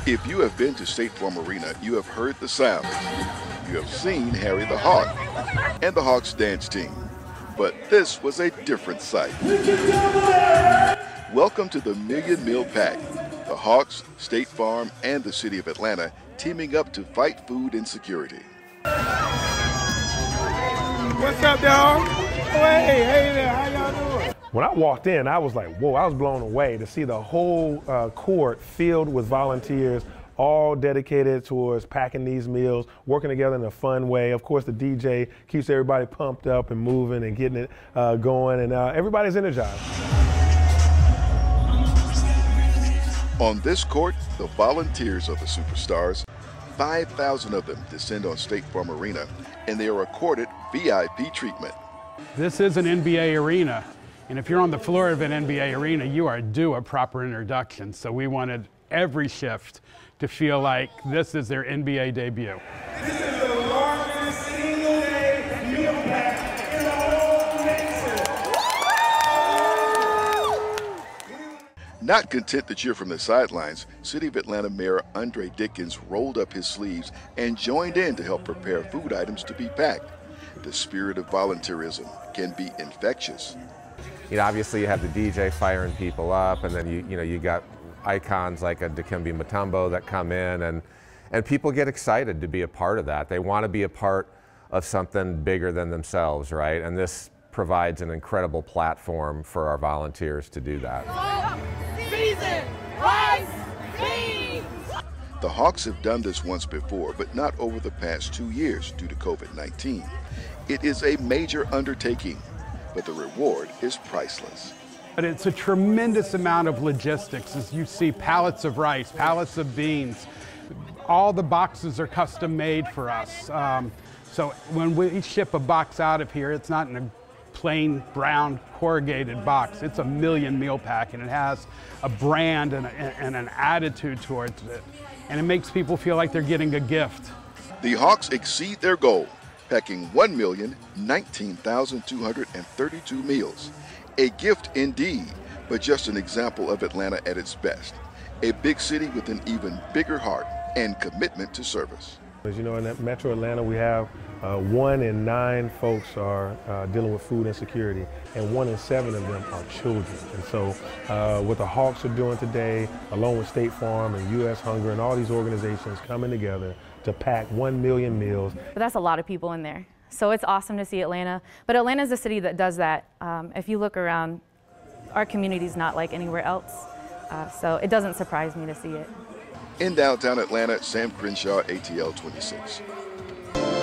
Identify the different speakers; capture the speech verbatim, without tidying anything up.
Speaker 1: If you have been to State Farm Arena, you have heard the sounds. You have seen Harry the Hawk and the Hawks dance team. But this was a different sight. Welcome to the Million Meal Pack. The Hawks, State Farm, and the City of Atlanta teaming up to fight food insecurity.
Speaker 2: What's up, dog? Hey, hey there, how y'all doing?
Speaker 3: When I walked in, I was like, whoa, I was blown away to see the whole uh, court filled with volunteers, all dedicated towards packing these meals, working together in a fun way. Of course, the D J keeps everybody pumped up and moving and getting it uh, going, and uh, everybody's energized.
Speaker 1: On this court, the volunteers are the superstars. five thousand of them descend on State Farm Arena, and they are accorded V I P treatment.
Speaker 4: This is an N B A arena, and if you're on the floor of an N B A arena, you are due a proper introduction. So we wanted every shift to feel like this is their N B A debut.
Speaker 2: This is the largest single-day meal pack in the whole nation.
Speaker 1: Not content to cheer from the sidelines, City of Atlanta Mayor Andre Dickens rolled up his sleeves and joined in to help prepare food items to be packed. The spirit of volunteerism can be infectious.
Speaker 5: You know, obviously you have the D J firing people up, and then you, you know, you got icons like a Dikembe Mutombo that come in, and, and people get excited to be a part of that. They want to be a part of something bigger than themselves, right? And this provides an incredible platform for our volunteers to do that.
Speaker 6: Season, rice, beans.
Speaker 1: The Hawks have done this once before, but not over the past two years due to COVID nineteen. It is a major undertaking, but the reward is priceless.
Speaker 4: But it's a tremendous amount of logistics as you see pallets of rice, pallets of beans. All the boxes are custom made for us. Um, so when we ship a box out of here, it's not in a plain brown corrugated box. It's a million meal pack, and it has a brand and, a, and an attitude towards it. And it makes people feel like they're getting a gift.
Speaker 1: The Hawks exceed their goal, packing one million nineteen thousand two hundred thirty-two meals. A gift indeed, but just an example of Atlanta at its best. A big city with an even bigger heart and commitment to service.
Speaker 3: As you know, in Metro Atlanta, we have uh, one in nine folks are uh, dealing with food insecurity, and one in seven of them are children. And so uh, what the Hawks are doing today, along with State Farm and U S Hunger and all these organizations coming together to pack one million meals.
Speaker 7: But that's a lot of people in there. So it's awesome to see Atlanta. But Atlanta is a city that does that. Um, if you look around, our community is not like anywhere else. Uh, so it doesn't surprise me to see it.
Speaker 1: In downtown Atlanta, Sam Crenshaw, A T L twenty-six.